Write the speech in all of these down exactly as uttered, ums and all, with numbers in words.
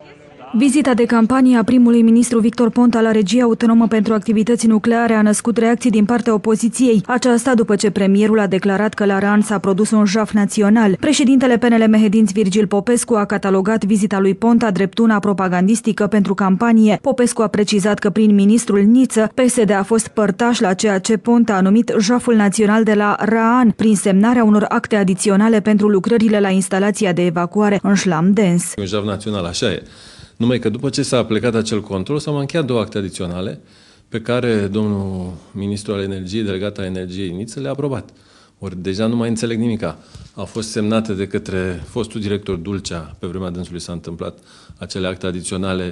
Vizita de campanie a primului ministru Victor Ponta la Regia Autonomă pentru Activități Nucleare a născut reacții din partea opoziției. Aceasta după ce premierul a declarat că la Rahan s-a produs un jaf național. Președintele P N L Mehedinți Virgil Popescu a catalogat vizita lui Ponta drept una propagandistică pentru campanie. Popescu a precizat că prin ministrul Niță, P S D a fost părtaș la ceea ce Ponta a numit jaful național de la Rahan, prin semnarea unor acte adiționale pentru lucrările la instalația de evacuare în șlam dens. Un jaf național, așa e. Numai că după ce s-a plecat acel control, s-au mai încheiat două acte adiționale pe care domnul ministru al energiei, delegat al energiei Niță, le-a aprobat. Ori deja nu mai înțeleg nimica. Au fost semnate de către fostul director Dulcea, pe vremea dânsului s-a întâmplat acele acte adiționale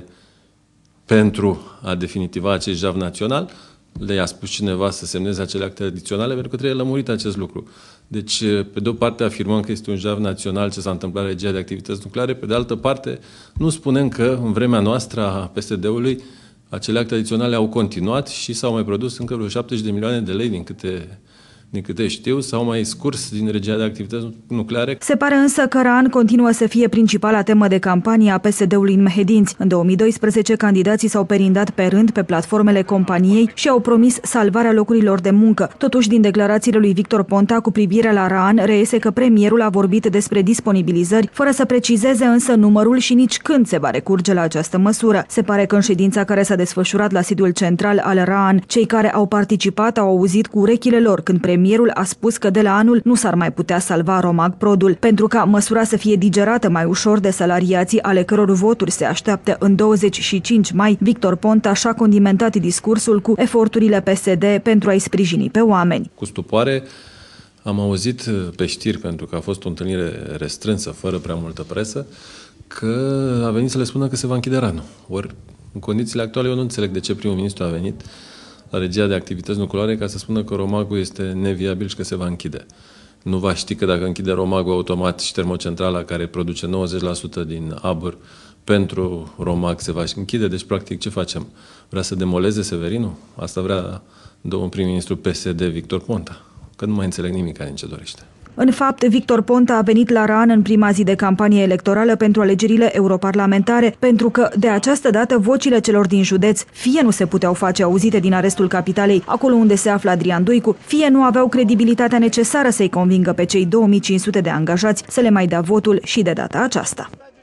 pentru a definitiva acest jaf național. Le-a spus cineva să semneze acele acte adiționale pentru că trebuie lămurit acest lucru. Deci, pe de o parte afirmăm că este un jaf național ce s-a întâmplat la Regia de Activități Nucleare, pe de altă parte nu spunem că în vremea noastră a P S D-ului acele acte adiționale au continuat și s-au mai produs încă vreo șaptezeci de milioane de lei din câte... din câte știu, s-au mai scurs din Regia de Activități Nucleare. Se pare însă că Rahan continuă să fie principala temă de campanie a P S D-ului în Mehedinți. În două mii doisprezece, candidații s-au perindat pe rând pe platformele companiei și au promis salvarea locurilor de muncă. Totuși, din declarațiile lui Victor Ponta cu privire la Rahan, reiese că premierul a vorbit despre disponibilizări, fără să precizeze însă numărul și nici când se va recurge la această măsură. Se pare că în ședința care s-a desfășurat la sediul central al Rahan, cei care au participat au auzit cu urechile lor când premierul a spus că de la anul nu s-ar mai putea salva Romag Produl, pentru ca măsura să fie digerată mai ușor de salariații ale căror voturi se așteaptă în douăzeci și cinci mai. Victor Ponta și-a condimentat discursul cu eforturile P S D pentru a-i sprijini pe oameni. Cu stupoare am auzit pe știri, pentru că a fost o întâlnire restrânsă, fără prea multă presă, că a venit să le spună că se va închide Rahanul. Ori, în condițiile actuale, eu nu înțeleg de ce primul ministru a venit la Regia de Activități Nucleare ca să spună că Romagul este neviabil și că se va închide. Nu va ști că dacă închide Romagul automat și termocentrala care produce nouăzeci la sută din abur pentru Romag se va închide. Deci, practic, ce facem? Vrea să demoleze Severinul? Asta vrea domnul prim-ministru P S D Victor Ponta. Că nu mai înțeleg nimic din ce dorește. În fapt, Victor Ponta a venit la Rahan în prima zi de campanie electorală pentru alegerile europarlamentare, pentru că, de această dată, vocile celor din județ fie nu se puteau face auzite din arestul capitalei, acolo unde se află Adrian Duicu, fie nu aveau credibilitatea necesară să-i convingă pe cei două mii cinci sute de angajați să le mai dea votul și de data aceasta.